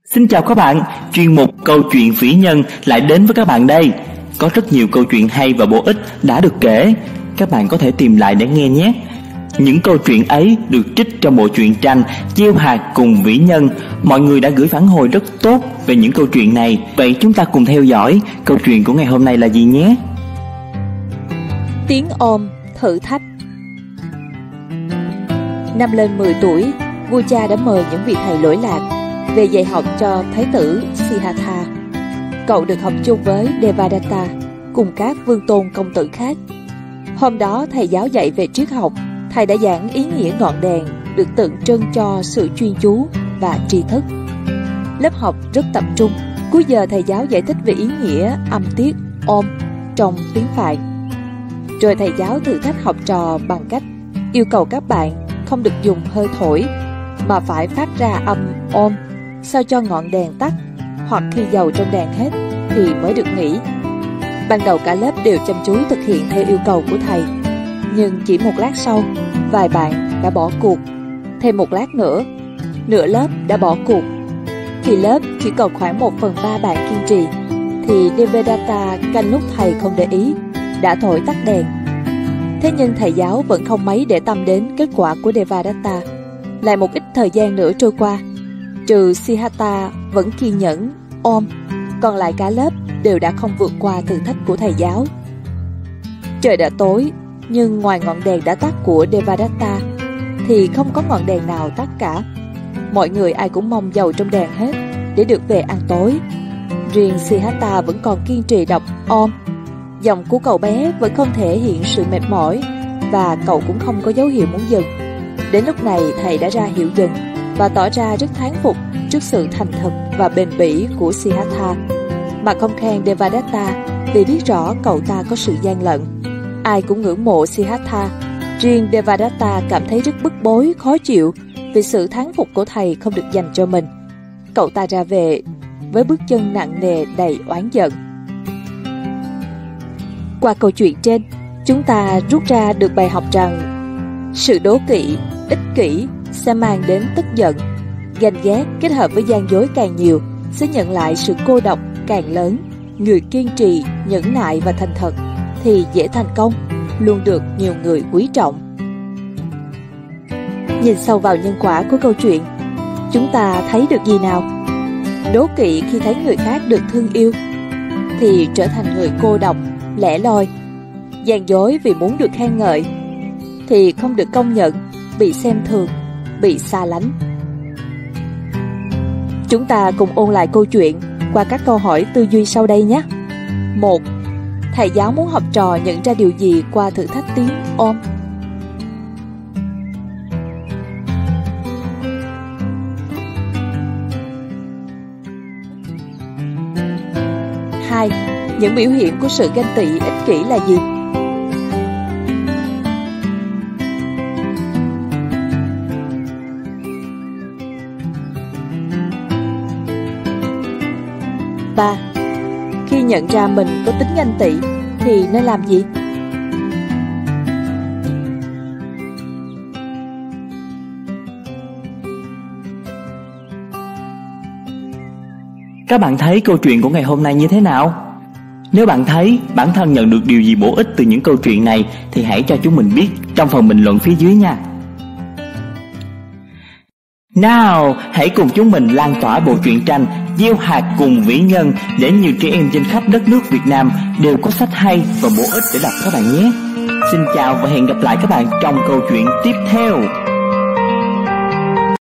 Xin chào các bạn, chuyên mục Câu chuyện vĩ nhân lại đến với các bạn đây. Có rất nhiều câu chuyện hay và bổ ích đã được kể, các bạn có thể tìm lại để nghe nhé. Những câu chuyện ấy được trích trong bộ truyện tranh Gieo hạt cùng vĩ nhân. Mọi người đã gửi phản hồi rất tốt về những câu chuyện này. Vậy chúng ta cùng theo dõi câu chuyện của ngày hôm nay là gì nhé. Tiếng ôm thử thách. Năm lên 10 tuổi, vua cha đã mời những vị thầy lỗi lạc về dạy học cho thái tử Siddhartha. Cậu được học chung với Devadatta cùng các vương tôn công tử khác. Hôm đó thầy giáo dạy về triết học. Thầy đã giảng ý nghĩa ngọn đèn được tượng trưng cho sự chuyên chú và tri thức. Lớp học rất tập trung. Cuối giờ thầy giáo giải thích về ý nghĩa âm tiết om trong tiếng Phạn. Rồi thầy giáo thử thách học trò bằng cách yêu cầu các bạn không được dùng hơi thổi mà phải phát ra âm om sao cho ngọn đèn tắt, hoặc khi dầu trong đèn hết thì mới được nghỉ. Ban đầu cả lớp đều chăm chú thực hiện theo yêu cầu của thầy, nhưng chỉ một lát sau, vài bạn đã bỏ cuộc. Thêm một lát nữa, nửa lớp đã bỏ cuộc. Khi lớp chỉ còn khoảng 1/3 bạn kiên trì, thì Devadatta canh lúc thầy không để ý đã thổi tắt đèn. Thế nhưng thầy giáo vẫn không mấy để tâm đến kết quả của Devadatta. Lại một ít thời gian nữa trôi qua, trừ Siddhartha vẫn kiên nhẫn ôm, còn lại cả lớp đều đã không vượt qua thử thách của thầy giáo. Trời đã tối, nhưng ngoài ngọn đèn đã tắt của Devadatta thì không có ngọn đèn nào tắt cả. Mọi người ai cũng mong dầu trong đèn hết để được về ăn tối. Riêng Siddhartha vẫn còn kiên trì đọc om. Giọng của cậu bé vẫn không thể hiện sự mệt mỏi, và cậu cũng không có dấu hiệu muốn dừng. Đến lúc này thầy đã ra hiệu dừng và tỏ ra rất thán phục trước sự thành thực và bền bỉ của Siddhartha, mà không khen Devadatta vì biết rõ cậu ta có sự gian lận. Ai cũng ngưỡng mộ Siddhartha, riêng Devadatta cảm thấy rất bức bối, khó chịu vì sự thán phục của thầy không được dành cho mình. Cậu ta ra về với bước chân nặng nề đầy oán giận. Qua câu chuyện trên, chúng ta rút ra được bài học rằng sự đố kỵ, ích kỷ sẽ mang đến tức giận. Ganh ghét kết hợp với gian dối càng nhiều sẽ nhận lại sự cô độc càng lớn. Người kiên trì, nhẫn nại và thành thật thì dễ thành công, luôn được nhiều người quý trọng. Nhìn sâu vào nhân quả của câu chuyện, chúng ta thấy được gì nào? Đố kỵ khi thấy người khác được thương yêu thì trở thành người cô độc, lẻ loi. Gian dối vì muốn được khen ngợi thì không được công nhận, bị xem thường, bị xa lánh. Chúng ta cùng ôn lại câu chuyện qua các câu hỏi tư duy sau đây nhé. 1. Thầy giáo muốn học trò nhận ra điều gì qua thử thách tiếng om? 2. Những biểu hiện của sự ganh tị ích kỷ là gì? 3. Khi nhận ra mình có tính ganh tị thì nên làm gì? Các bạn thấy câu chuyện của ngày hôm nay như thế nào? Nếu bạn thấy bản thân nhận được điều gì bổ ích từ những câu chuyện này thì hãy cho chúng mình biết trong phần bình luận phía dưới nha. Nào, hãy cùng chúng mình lan tỏa bộ truyện tranh Gieo hạt cùng vĩ nhân để nhiều trẻ em trên khắp đất nước Việt Nam đều có sách hay và bổ ích để đọc các bạn nhé. Xin chào và hẹn gặp lại các bạn trong câu chuyện tiếp theo.